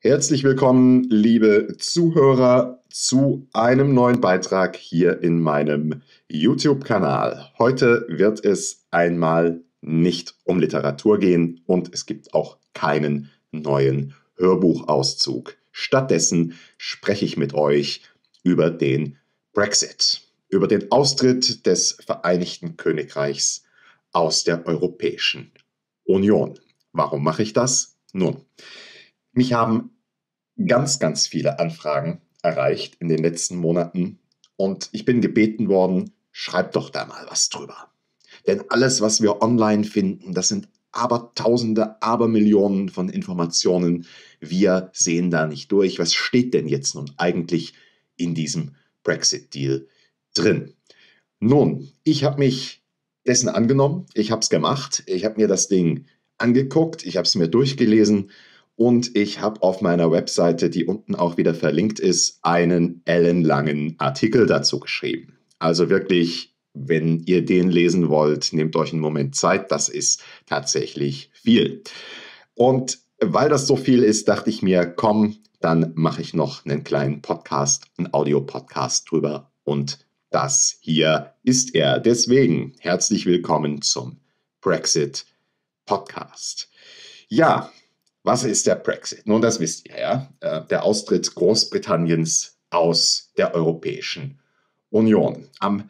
Herzlich willkommen, liebe Zuhörer, zu einem neuen Beitrag hier in meinem YouTube-Kanal. Heute wird es einmal nicht um Literatur gehen und es gibt auch keinen neuen Hörbuchauszug. Stattdessen spreche ich mit euch über den Brexit, über den Austritt des Vereinigten Königreichs aus der Europäischen Union. Warum mache ich das? Nun, mich haben ganz viele Anfragen erreicht in den letzten Monaten und ich bin gebeten worden, schreibt doch da mal was drüber. Denn alles, was wir online finden, das sind Abertausende, Abermillionen von Informationen. Wir sehen da nicht durch. Was steht denn jetzt nun eigentlich in diesem Brexit-Deal drin? Nun, ich habe mich dessen angenommen, ich habe es gemacht, ich habe mir das Ding angeguckt, ich habe es mir durchgelesen und ich habe auf meiner Webseite, die unten auch wieder verlinkt ist, einen ellenlangen Artikel dazu geschrieben. Also wirklich, wenn ihr den lesen wollt, nehmt euch einen Moment Zeit, das ist tatsächlich viel. Und weil das so viel ist, dachte ich mir, komm, dann mache ich noch einen kleinen Podcast, einen Audio-Podcast drüber und das hier ist er. Deswegen herzlich willkommen zum Brexit-Podcast. Ja, was ist der Brexit? Nun, das wisst ihr ja. Der Austritt Großbritanniens aus der Europäischen Union. Am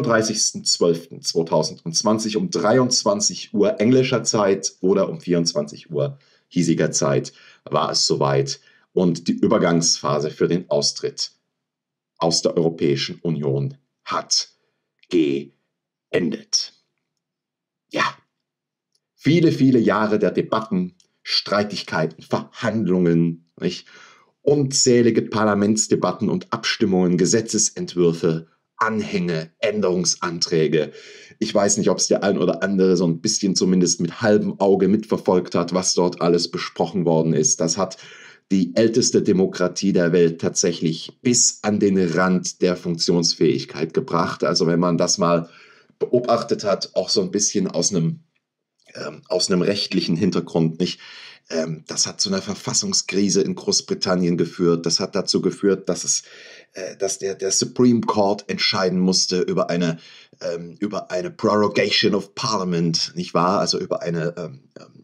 31.12.2020 um 23 Uhr englischer Zeit oder um 24 Uhr hiesiger Zeit war es soweit und die Übergangsphase für den Austritt aus der Europäischen Union hat geendet. Ja, viele Jahre der Debatten, Streitigkeiten, Verhandlungen, nicht? Unzählige Parlamentsdebatten und Abstimmungen, Gesetzesentwürfe, Anhänge, Änderungsanträge. Ich weiß nicht, ob es der ein oder andere so ein bisschen zumindest mit halbem Auge mitverfolgt hat, was dort alles besprochen worden ist. Das hat die älteste Demokratie der Welt tatsächlich bis an den Rand der Funktionsfähigkeit gebracht. Also wenn man das mal beobachtet hat, auch so ein bisschen aus einem rechtlichen Hintergrund, nicht? Das hat zu einer Verfassungskrise in Großbritannien geführt. Das hat dazu geführt, dass der Supreme Court entscheiden musste über eine Prorogation of Parliament, nicht wahr? Also über eine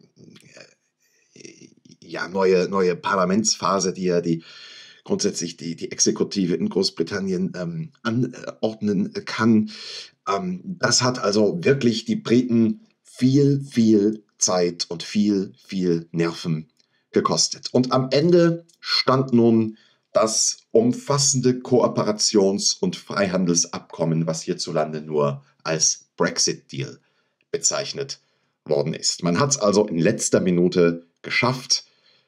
neue Parlamentsphase, die grundsätzlich die Exekutive in Großbritannien anordnen kann. Das hat also wirklich die Briten viel Zeit und viel Nerven gekostet. Und am Ende stand nun das umfassende Kooperations- und Freihandelsabkommen, was hierzulande nur als Brexit-Deal bezeichnet worden ist. Man hat es also in letzter Minute geschafft,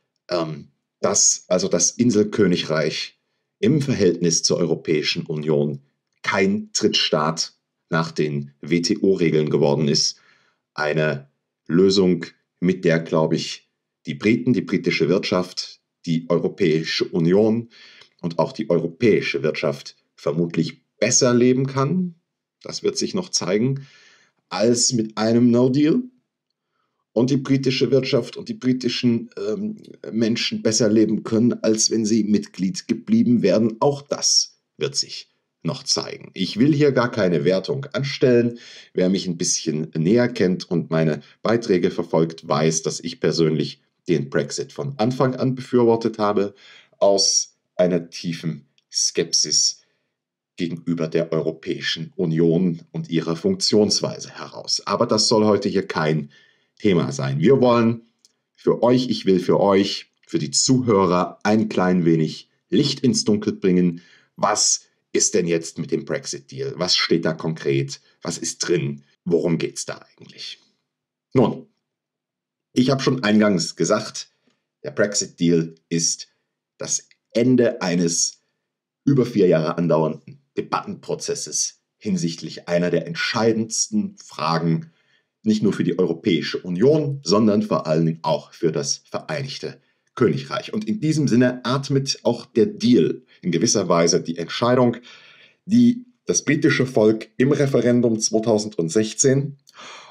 dass also das Inselkönigreich im Verhältnis zur Europäischen Union kein Drittstaat nach den WTO-Regeln geworden ist. Eine Lösung, mit der, glaube ich, die Briten, die britische Wirtschaft, die Europäische Union und auch die europäische Wirtschaft vermutlich besser leben kann, das wird sich noch zeigen, als mit einem No-Deal. Und die britische Wirtschaft und die britischen Menschen besser leben können, als wenn sie Mitglied geblieben wären. Auch das wird sich noch zeigen. Ich will hier gar keine Wertung anstellen. Wer mich ein bisschen näher kennt und meine Beiträge verfolgt, weiß, dass ich persönlich den Brexit von Anfang an befürwortet habe, aus einer tiefen Skepsis gegenüber der Europäischen Union und ihrer Funktionsweise heraus. Aber das soll heute hier kein Thema sein. Wir wollen für euch, ich will für euch, für die Zuhörer ein klein wenig Licht ins Dunkel bringen. Was ist denn jetzt mit dem Brexit-Deal? Was steht da konkret? Was ist drin? Worum geht es da eigentlich? Nun, ich habe schon eingangs gesagt, der Brexit-Deal ist das Ende eines über 4 Jahre andauernden Debattenprozesses hinsichtlich einer der entscheidendsten Fragen, nicht nur für die Europäische Union, sondern vor allen Dingen auch für das Vereinigte Königreich. Und in diesem Sinne atmet auch der Deal in gewisser Weise die Entscheidung, die das britische Volk im Referendum 2016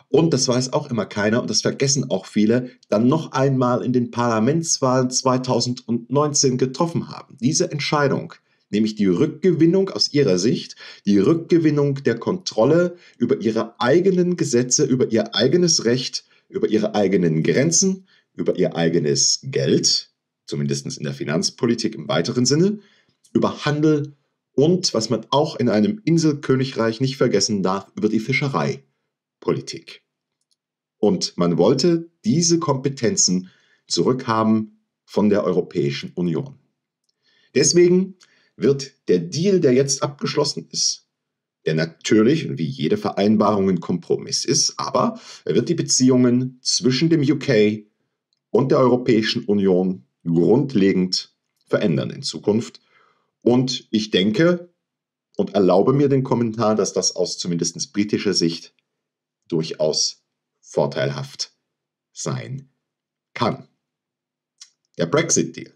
und das weiß auch immer keiner und das vergessen auch viele, dann noch einmal in den Parlamentswahlen 2019 getroffen haben. Diese Entscheidung, nämlich die Rückgewinnung aus ihrer Sicht, die Rückgewinnung der Kontrolle über ihre eigenen Gesetze, über ihr eigenes Recht, über ihre eigenen Grenzen, über ihr eigenes Geld, zumindest in der Finanzpolitik im weiteren Sinne, über Handel und, was man auch in einem Inselkönigreich nicht vergessen darf, über die Fischereipolitik. Und man wollte diese Kompetenzen zurückhaben von der Europäischen Union. Deswegen wird der Deal, der jetzt abgeschlossen ist, der natürlich, wie jede Vereinbarung, ein Kompromiss ist, aber er wird die Beziehungen zwischen dem UK und der Europäischen Union grundlegend verändern in Zukunft. Und ich denke und erlaube mir den Kommentar, dass das aus zumindest britischer Sicht durchaus vorteilhaft sein kann. Der Brexit-Deal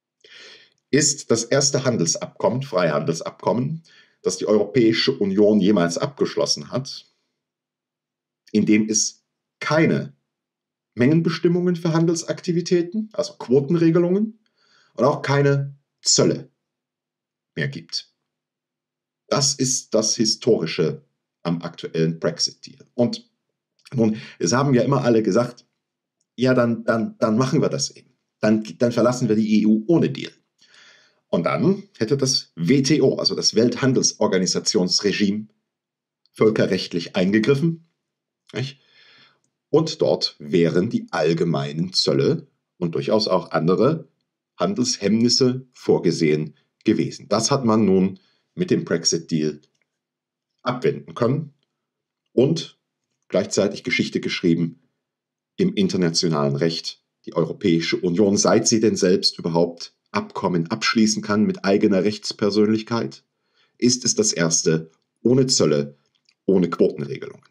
ist das erste Handelsabkommen, Freihandelsabkommen, das die Europäische Union jemals abgeschlossen hat, in dem es keine Mengenbestimmungen für Handelsaktivitäten, also Quotenregelungen, und auch keine Zölle mehr gibt. Das ist das Historische am aktuellen Brexit-Deal. Und nun, es haben ja immer alle gesagt, ja, dann machen wir das eben. Dann verlassen wir die EU ohne Deal. Und dann hätte das WTO, also das Welthandelsorganisationsregime, völkerrechtlich eingegriffen. Nicht? Und dort wären die allgemeinen Zölle und durchaus auch andere Handelshemmnisse vorgesehen gewesen. Das hat man nun mit dem Brexit-Deal abwenden können und gleichzeitig Geschichte geschrieben im internationalen Recht. Die Europäische Union, seit sie denn selbst überhaupt Abkommen abschließen kann mit eigener Rechtspersönlichkeit, ist es das erste ohne Zölle, ohne Quotenregelungen.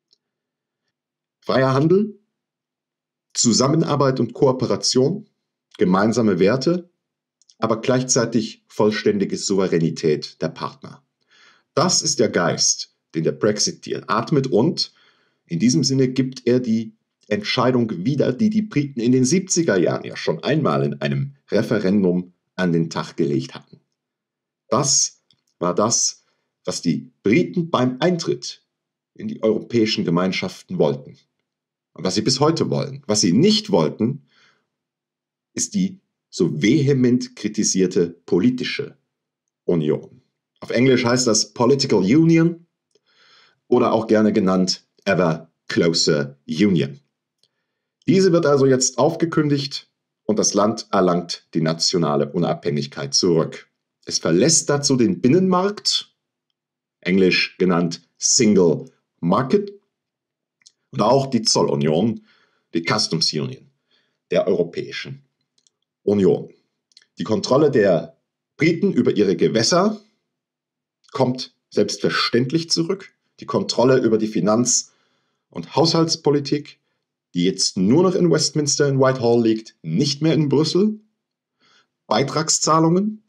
Freier Handel, Zusammenarbeit und Kooperation, gemeinsame Werte, aber gleichzeitig vollständige Souveränität der Partner. Das ist der Geist, den der Brexit-Deal atmet und in diesem Sinne gibt er die Entscheidung wieder, die die Briten in den 70er Jahren ja schon einmal in einem Referendum an den Tag gelegt hatten. Das war das, was die Briten beim Eintritt in die europäischen Gemeinschaften wollten. Und was sie bis heute wollen. Was sie nicht wollten, ist die so vehement kritisierte politische Union. Auf Englisch heißt das Political Union oder auch gerne genannt Ever Closer Union. Diese wird also jetzt aufgekündigt und das Land erlangt die nationale Unabhängigkeit zurück. Es verlässt dazu den Binnenmarkt, englisch genannt Single Market, und auch die Zollunion, die Customs Union der Europäischen Union. Die Kontrolle der Briten über ihre Gewässer kommt selbstverständlich zurück. Die Kontrolle über die Finanz- und Haushaltspolitik, die jetzt nur noch in Westminster in Whitehall liegt, nicht mehr in Brüssel. Beitragszahlungen,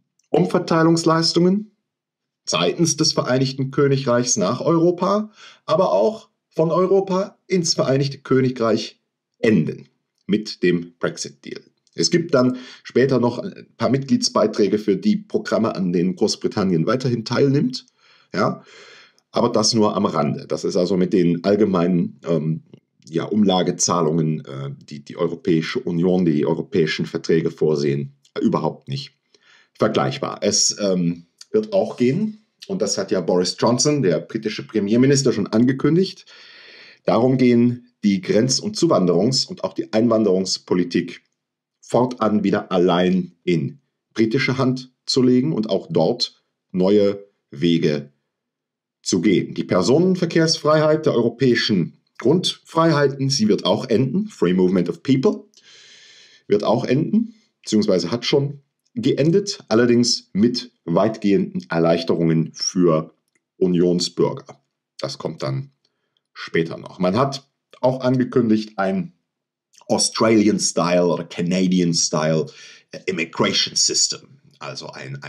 Umverteilungsleistungen seitens des Vereinigten Königreichs nach Europa, aber auch von Europa ins Vereinigte Königreich enden mit dem Brexit-Deal. Es gibt dann später noch ein paar Mitgliedsbeiträge für die Programme, an denen Großbritannien weiterhin teilnimmt. Ja, aber das nur am Rande. Das ist also mit den allgemeinen Umlagezahlungen, die die Europäische Union, die europäischen Verträge vorsehen, überhaupt nicht vergleichbar. Es wird auch gehen, und das hat ja Boris Johnson, der britische Premierminister, schon angekündigt, darum gehen, die Grenz- und Zuwanderungs- und auch die Einwanderungspolitik fortan wieder allein in britische Hand zu legen und auch dort neue Wege zu gehen. Die Personenverkehrsfreiheit der europäischen Grundfreiheiten, sie wird auch enden. Free Movement of People wird auch enden, beziehungsweise hat schon geendet, allerdings mit weitgehenden Erleichterungen für Unionsbürger. Das kommt dann später noch. Man hat auch angekündigt, ein Australian-Style oder Canadian-Style Immigration System, also ein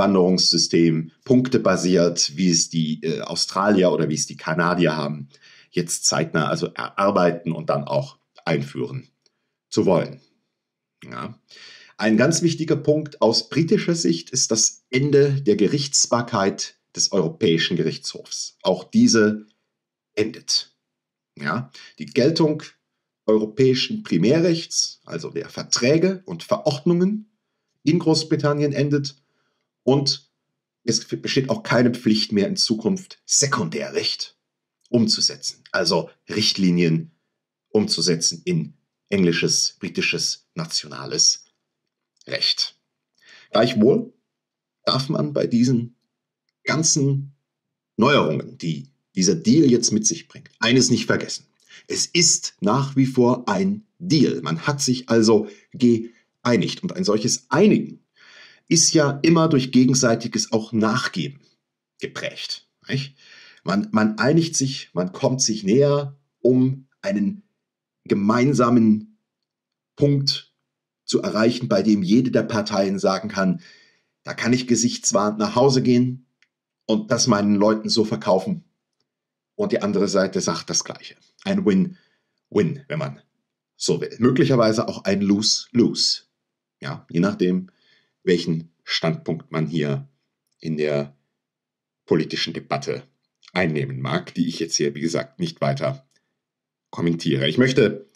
Einwanderungssystem, punktebasiert, wie es die Australier oder wie es die Kanadier haben, jetzt zeitnah also erarbeiten und dann auch einführen zu wollen. Ja. Ein ganz wichtiger Punkt aus britischer Sicht ist das Ende der Gerichtsbarkeit des Europäischen Gerichtshofs. Auch diese endet. Ja. Die Geltung europäischen Primärrechts, also der Verträge und Verordnungen in Großbritannien endet und es besteht auch keine Pflicht mehr in Zukunft, Sekundärrecht umzusetzen, also Richtlinien umzusetzen in englisches, britisches, nationales Recht. Gleichwohl darf man bei diesen ganzen Neuerungen, die dieser Deal jetzt mit sich bringt, eines nicht vergessen. Es ist nach wie vor ein Deal. Man hat sich also geeinigt. Und ein solches Einigen ist ja immer durch gegenseitiges auch Nachgeben geprägt. Nicht? Man einigt sich, man kommt sich näher, um einen gemeinsamen Punkt zu erreichen, bei dem jede der Parteien sagen kann, da kann ich gesichtswahrend nach Hause gehen und das meinen Leuten so verkaufen. Und die andere Seite sagt das Gleiche. Ein Win-Win, wenn man so will. Möglicherweise auch ein Lose-Lose. Ja, je nachdem, welchen Standpunkt man hier in der politischen Debatte einnehmen mag, die ich jetzt hier, wie gesagt, nicht weiter kommentiere. Ich möchte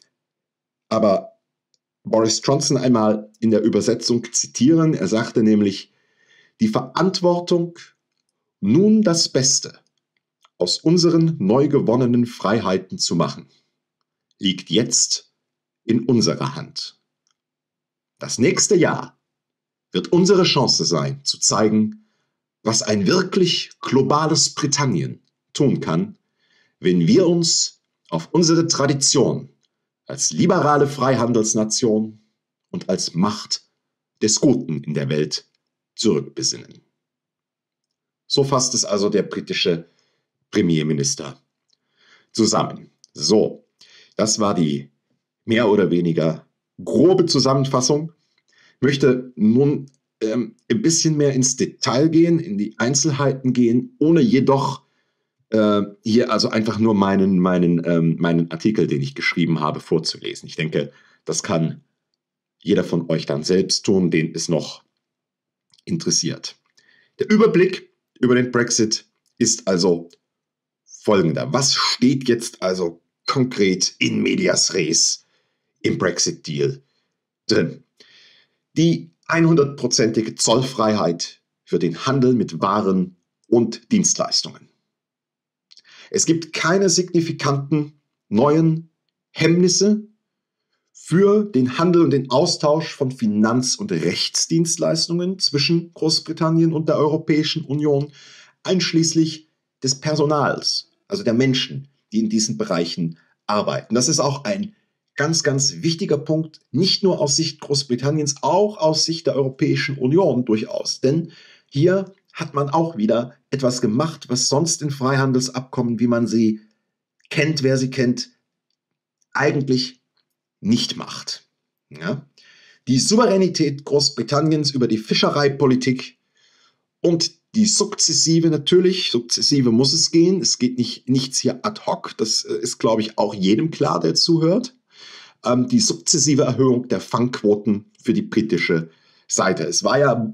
aber Boris Johnson einmal in der Übersetzung zitieren. Er sagte nämlich, die Verantwortung, nun das Beste aus unseren neu gewonnenen Freiheiten zu machen, liegt jetzt in unserer Hand. Das nächste Jahr wird unsere Chance sein, zu zeigen, was ein wirklich globales Britannien tun kann, wenn wir uns auf unsere Tradition als liberale Freihandelsnation und als Macht des Guten in der Welt zurückbesinnen. So fasst es also der britische Premierminister zusammen. So, das war die mehr oder weniger grobe Zusammenfassung. Ich möchte nun ein bisschen mehr ins Detail gehen, in die Einzelheiten gehen, ohne jedoch hier also einfach nur meinen Artikel, den ich geschrieben habe, vorzulesen. Ich denke, das kann jeder von euch dann selbst tun, den es noch interessiert. Der Überblick über den Brexit ist also folgender. Was steht jetzt also konkret in medias res im Brexit-Deal drin? Die 100%ige Zollfreiheit für den Handel mit Waren und Dienstleistungen. Es gibt keine signifikanten neuen Hemmnisse für den Handel und den Austausch von Finanz- und Rechtsdienstleistungen zwischen Großbritannien und der Europäischen Union, einschließlich des Personals, also der Menschen, die in diesen Bereichen arbeiten. Das ist auch ein ganz, ganz wichtiger Punkt, nicht nur aus Sicht Großbritanniens, auch aus Sicht der Europäischen Union durchaus. Denn hier hat man auch wieder etwas gemacht, was sonst in Freihandelsabkommen, wie man sie kennt, wer sie kennt, eigentlich nicht macht. Ja? Die Souveränität Großbritanniens über die Fischereipolitik und die sukzessive muss es gehen. Es geht nichts hier ad hoc. Das ist, glaube ich, auch jedem klar, der zuhört. Die sukzessive Erhöhung der Fangquoten für die britische Seite. Es war ja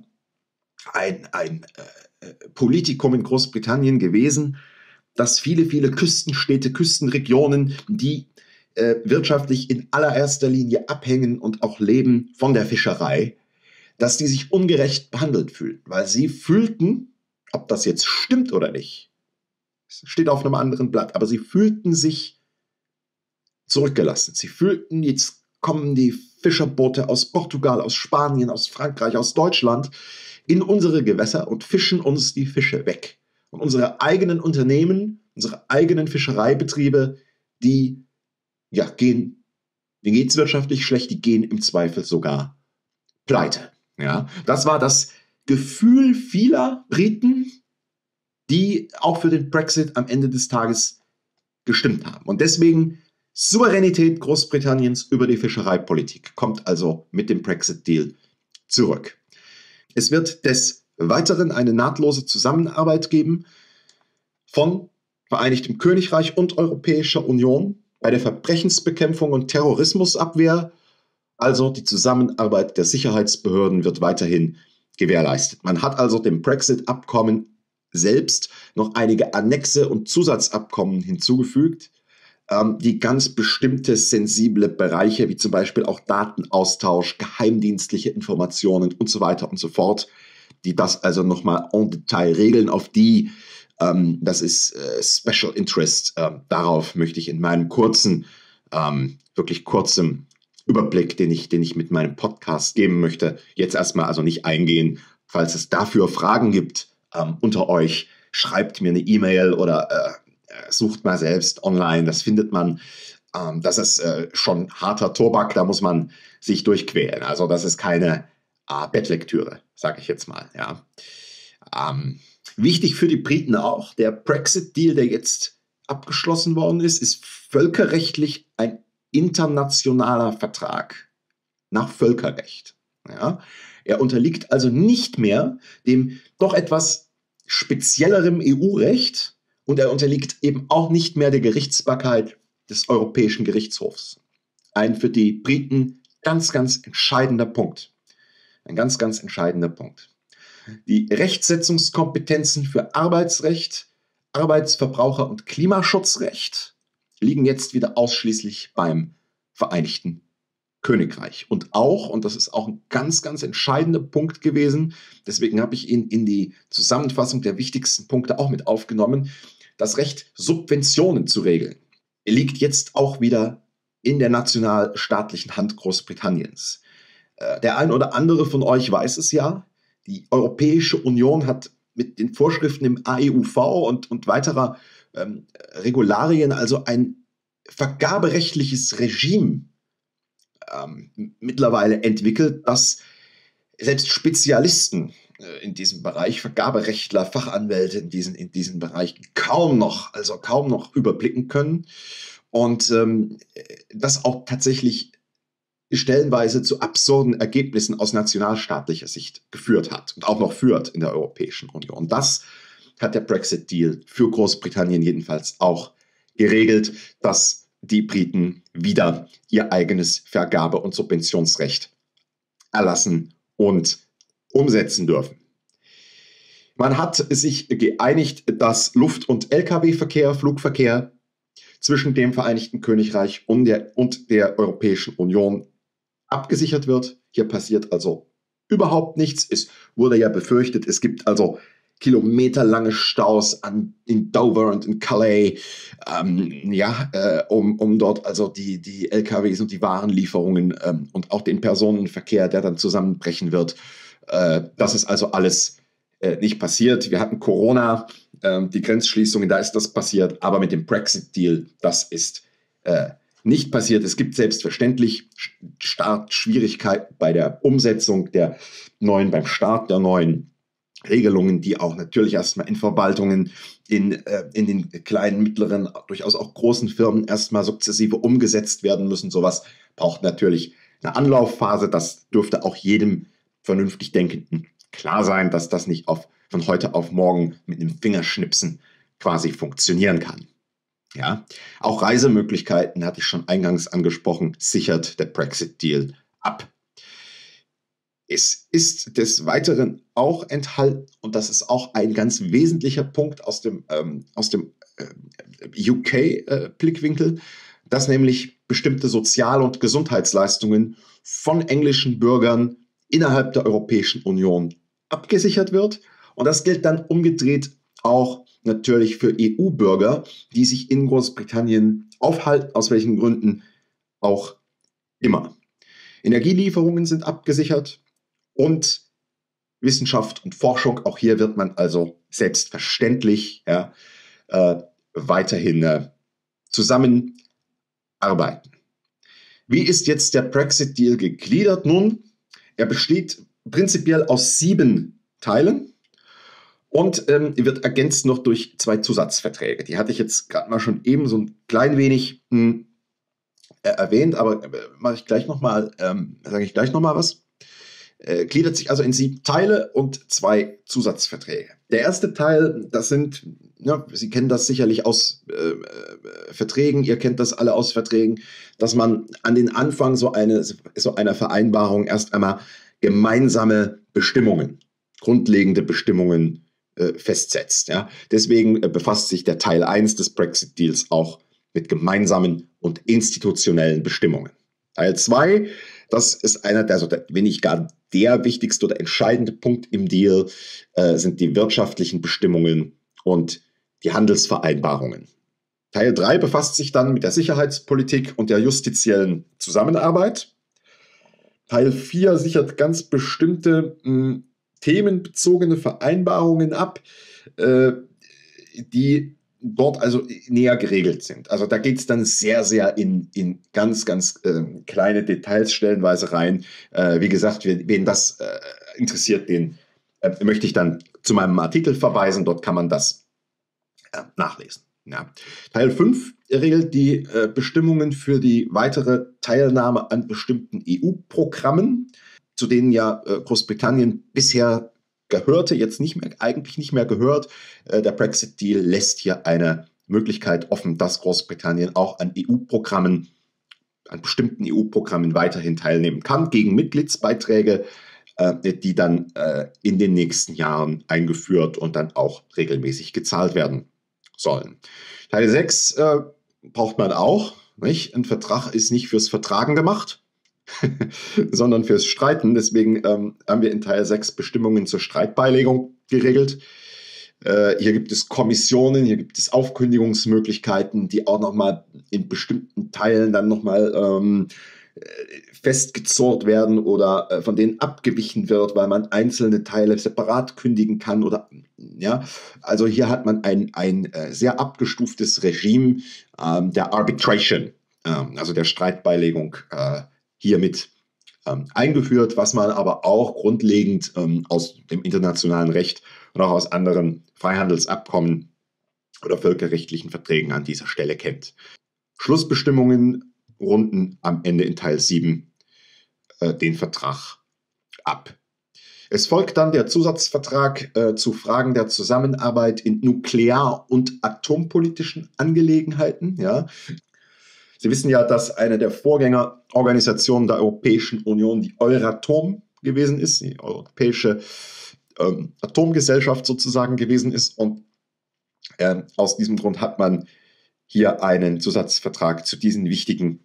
ein Politikum in Großbritannien gewesen, dass viele Küstenstädte, Küstenregionen, die wirtschaftlich in allererster Linie abhängen und auch leben von der Fischerei, dass die sich ungerecht behandelt fühlten, weil sie fühlten, ob das jetzt stimmt oder nicht, es steht auf einem anderen Blatt, aber sie fühlten sich zurückgelassen. Sie fühlten, jetzt kommen die Fischerboote aus Portugal, aus Spanien, aus Frankreich, aus Deutschland in unsere Gewässer und fischen uns die Fische weg. Und unsere eigenen Unternehmen, unsere eigenen Fischereibetriebe, denen geht es wirtschaftlich schlecht, die gehen im Zweifel sogar pleite. Ja, das war das Gefühl vieler Briten, die auch für den Brexit am Ende des Tages gestimmt haben. Und deswegen Souveränität Großbritanniens über die Fischereipolitik kommt also mit dem Brexit-Deal zurück. Es wird des Weiteren eine nahtlose Zusammenarbeit geben von Vereinigtem Königreich und Europäischer Union bei der Verbrechensbekämpfung und Terrorismusabwehr. Also die Zusammenarbeit der Sicherheitsbehörden wird weiterhin gewährleistet. Man hat also dem Brexit-Abkommen selbst noch einige Annexe und Zusatzabkommen hinzugefügt, die ganz bestimmte sensible Bereiche, wie zum Beispiel auch Datenaustausch, geheimdienstliche Informationen und so weiter und so fort, die das also nochmal en Detail regeln, auf die, das ist Special Interest, darauf möchte ich in meinem wirklich kurzem Überblick, den ich mit meinem Podcast geben möchte, jetzt erstmal also nicht eingehen. Falls es dafür Fragen gibt unter euch, schreibt mir eine E-Mail oder sucht mal selbst online, das findet man. Das ist schon harter Tobak, da muss man sich durchquälen. Also das ist keine Bettlektüre, sage ich jetzt mal. Ja. Wichtig für die Briten auch, der Brexit-Deal, der jetzt abgeschlossen worden ist völkerrechtlich ein internationaler Vertrag nach Völkerrecht. Ja. Er unterliegt also nicht mehr dem doch etwas speziellerem EU-Recht und er unterliegt eben auch nicht mehr der Gerichtsbarkeit des Europäischen Gerichtshofs. Ein für die Briten ganz, ganz entscheidender Punkt. Ein ganz, ganz entscheidender Punkt. Die Rechtsetzungskompetenzen für Arbeitsrecht, Arbeitsverbraucher- und Klimaschutzrecht liegen jetzt wieder ausschließlich beim Vereinigten Königreich. Und das ist auch ein ganz, ganz entscheidender Punkt gewesen, deswegen habe ich ihn in die Zusammenfassung der wichtigsten Punkte auch mit aufgenommen, das Recht, Subventionen zu regeln, liegt jetzt auch wieder in der nationalstaatlichen Hand Großbritanniens. Der ein oder andere von euch weiß es ja, die Europäische Union hat mit den Vorschriften im AEUV und weiterer Regularien also ein vergaberechtliches Regime mittlerweile entwickelt, dass selbst Spezialisten in diesem Bereich, Vergaberechtler, Fachanwälte in diesem Bereich kaum noch überblicken können und das auch tatsächlich stellenweise zu absurden Ergebnissen aus nationalstaatlicher Sicht geführt hat und auch noch führt in der Europäischen Union. Das hat der Brexit-Deal für Großbritannien jedenfalls auch geregelt, dass die Briten wieder ihr eigenes Vergabe- und Subventionsrecht erlassen und umsetzen dürfen. Man hat sich geeinigt, dass Luft- und Lkw-Verkehr, Flugverkehr zwischen dem Vereinigten Königreich und der Europäischen Union abgesichert wird. Hier passiert also überhaupt nichts. Es wurde ja befürchtet, es gibt also kilometerlange Staus in Dover und in Calais, um dort also die LKWs und die Warenlieferungen und auch den Personenverkehr, der dann zusammenbrechen wird. Das ist also alles nicht passiert. Wir hatten Corona, die Grenzschließungen, da ist das passiert, aber mit dem Brexit-Deal, das ist nicht passiert. Es gibt selbstverständlich Startschwierigkeiten bei der Umsetzung beim Start der neuen Regelungen, die auch natürlich erstmal in Verwaltungen, in den kleinen, mittleren, durchaus auch großen Firmen erstmal sukzessive umgesetzt werden müssen. Sowas braucht natürlich eine Anlaufphase. Das dürfte auch jedem vernünftig Denkenden klar sein, dass das nicht von heute auf morgen mit einem Fingerschnipsen quasi funktionieren kann. Ja, auch Reisemöglichkeiten, hatte ich schon eingangs angesprochen, sichert der Brexit-Deal ab. Es ist des Weiteren auch enthalten, und das ist auch ein ganz wesentlicher Punkt aus dem UK-Blickwinkel, dass nämlich bestimmte Sozial- und Gesundheitsleistungen von englischen Bürgern innerhalb der Europäischen Union abgesichert wird. Und das gilt dann umgedreht auch natürlich für EU-Bürger, die sich in Großbritannien aufhalten, aus welchen Gründen auch immer. Energielieferungen sind abgesichert und Wissenschaft und Forschung, auch hier wird man also selbstverständlich weiterhin zusammenarbeiten. Wie ist jetzt der Brexit-Deal gegliedert? Nun, er besteht prinzipiell aus 7 Teilen und wird ergänzt noch durch 2 Zusatzverträge. Die hatte ich jetzt gerade mal schon eben so ein klein wenig erwähnt, aber sage ich gleich noch mal was. gliedert sich also in 7 Teile und 2 Zusatzverträge. Der erste Teil, das sind, ja, Sie kennen das sicherlich aus Verträgen, ihr kennt das alle aus Verträgen, dass man an den Anfang so einer Vereinbarung erst einmal gemeinsame Bestimmungen, grundlegende Bestimmungen festsetzt. Ja. Deswegen befasst sich der Teil 1 des Brexit-Deals auch mit gemeinsamen und institutionellen Bestimmungen. Teil 2, das ist einer der, wenn nicht gar der wichtigste oder entscheidende Punkt im Deal, sind die wirtschaftlichen Bestimmungen und die Handelsvereinbarungen. Teil 3 befasst sich dann mit der Sicherheitspolitik und der justiziellen Zusammenarbeit. Teil 4 sichert ganz bestimmte themenbezogene Vereinbarungen ab, die dort also näher geregelt sind. Also da geht es dann sehr, sehr in ganz, ganz kleine Details stellenweise rein. Wie gesagt, wen das interessiert, den möchte ich dann zu meinem Artikel verweisen. Dort kann man das nachlesen. Ja. Teil 5 regelt die Bestimmungen für die weitere Teilnahme an bestimmten EU-Programmen, zu denen ja Großbritannien bisher gehörte, jetzt eigentlich nicht mehr gehört. Der Brexit-Deal lässt hier eine Möglichkeit offen, dass Großbritannien auch an EU-Programmen, an bestimmten EU-Programmen weiterhin teilnehmen kann, gegen Mitgliedsbeiträge, die dann in den nächsten Jahren eingeführt und dann auch regelmäßig gezahlt werden sollen. Teil 6 braucht man auch. Nicht? Ein Vertrag ist nicht fürs Vertragen gemacht, sondern fürs Streiten. Deswegen haben wir in Teil 6 Bestimmungen zur Streitbeilegung geregelt. Hier gibt es Kommissionen, hier gibt es Aufkündigungsmöglichkeiten, die auch nochmal in bestimmten Teilen dann nochmal festgezurrt werden oder von denen abgewichen wird, weil man einzelne Teile separat kündigen kann. Oder ja, also hier hat man ein sehr abgestuftes Regime der Arbitration, also der Streitbeilegung, hiermit eingeführt, was man aber auch grundlegend aus dem internationalen Recht und auch aus anderen Freihandelsabkommen oder völkerrechtlichen Verträgen an dieser Stelle kennt. Schlussbestimmungen runden am Ende in Teil 7 den Vertrag ab. Es folgt dann der Zusatzvertrag zu Fragen der Zusammenarbeit in nuklear- und atompolitischen Angelegenheiten. Ja. Sie wissen ja, dass eine der Vorgängerorganisationen der Europäischen Union die Euratom gewesen ist, die Europäische Atomgesellschaft sozusagen gewesen ist. Und aus diesem Grund hat man hier einen Zusatzvertrag zu diesen wichtigen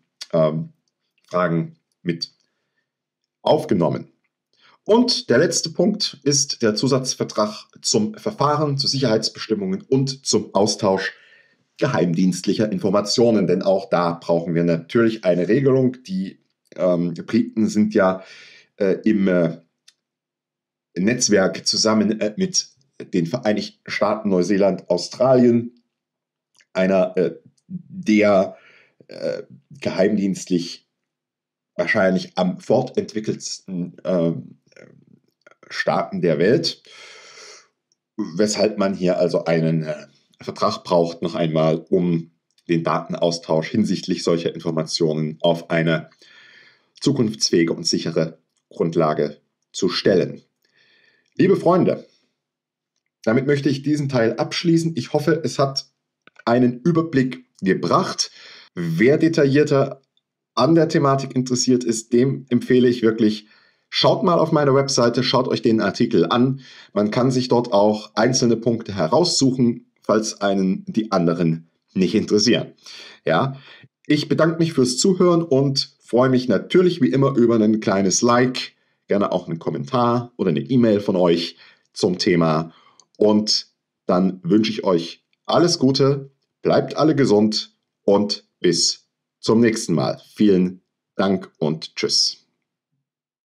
Fragen mit aufgenommen. Und der letzte Punkt ist der Zusatzvertrag zum Verfahren, zu Sicherheitsbestimmungen und zum Austausch geheimdienstlicher Informationen. Denn auch da brauchen wir natürlich eine Regelung. Die Briten sind ja im Netzwerk zusammen mit den Vereinigten Staaten, Neuseeland, Australien, einer der geheimdienstlich wahrscheinlich am fortentwickelsten Staaten der Welt, weshalb man hier also einen Vertrag braucht, noch einmal, um den Datenaustausch hinsichtlich solcher Informationen auf eine zukunftsfähige und sichere Grundlage zu stellen. Liebe Freunde, damit möchte ich diesen Teil abschließen. Ich hoffe, es hat einen Überblick gebracht. Wer detaillierter an der Thematik interessiert ist, dem empfehle ich wirklich, schaut mal auf meine Webseite, schaut euch den Artikel an. Man kann sich dort auch einzelne Punkte heraussuchen, falls einen die anderen nicht interessieren. Ja, ich bedanke mich fürs Zuhören und freue mich natürlich wie immer über ein kleines Like, gerne auch einen Kommentar oder eine E-Mail von euch zum Thema. Und dann wünsche ich euch alles Gute, bleibt alle gesund und bis zum nächsten Mal. Vielen Dank und tschüss.